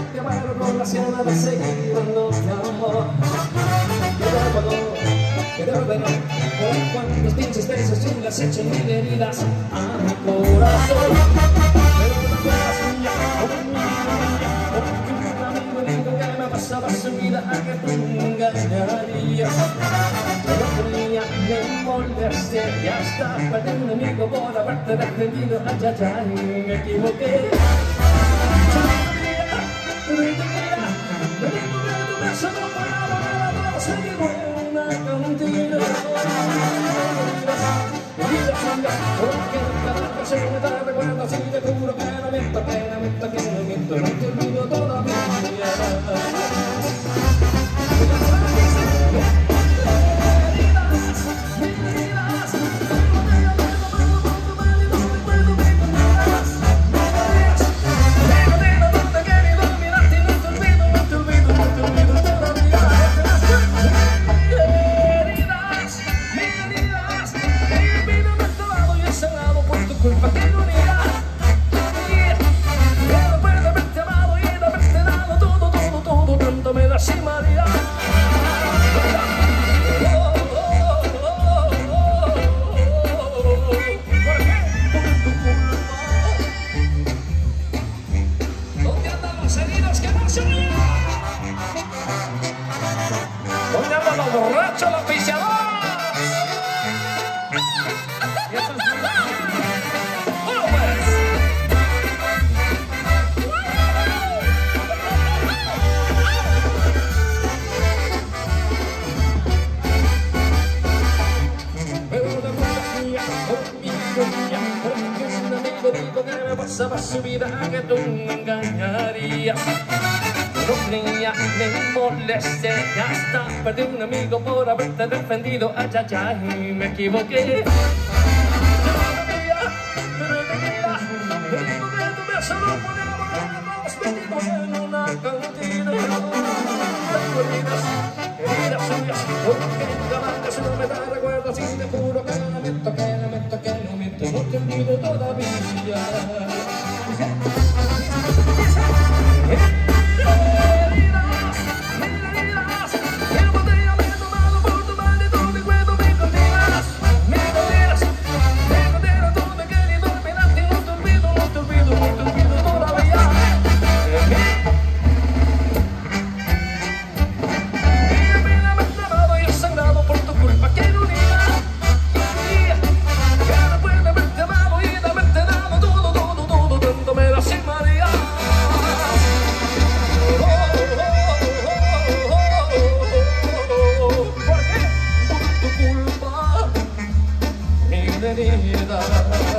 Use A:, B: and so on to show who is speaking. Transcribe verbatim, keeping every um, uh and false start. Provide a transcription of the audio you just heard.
A: te amaro con la ciudad de seguir dándote amor. Que te perdón, que te ordeno, por cuantos pinches besos tú le has hecho mil heridas a mi corazón. Pero no fueras mía, como mía, porque un amigo dijo que me pasaba su vida a que tú me engañarías. Pero tenía que molestia y hasta perdí un amigo por haberte defendido. Ay, ay, ay, me equivoqué. Me dijo que tu beso no paraba nada, se quedó en una cantina. Vida santa, porque cada ocasión me da recuerdo así, te juro que no miento, que no miento, que no miento, no te olvido todavía. Culpa que no unirá, pero puede haberte amado y de haberte dado todo, todo, todo, tanto me lastimaría. ¿Por qué? Por tu culpa. ¿Dónde andan los heridos que no se oyen? ¿Dónde andan los borrachos, los viciadores? Dijo que me pasaba su vida, que tú me engañarías. No creía, me molesté y hasta perdí un amigo por haberte defendido. Ay, ay, ay, me equivoqué. Yo no quería, pero te quería. Me dijo que tu beso no podía volvernos metidos en una cantina. Tengo heridas, heridas suyas, porque cada vez no me da recuerdos y te juro que no miento, que no miento, que no miento, no te olvido todavía. Querida.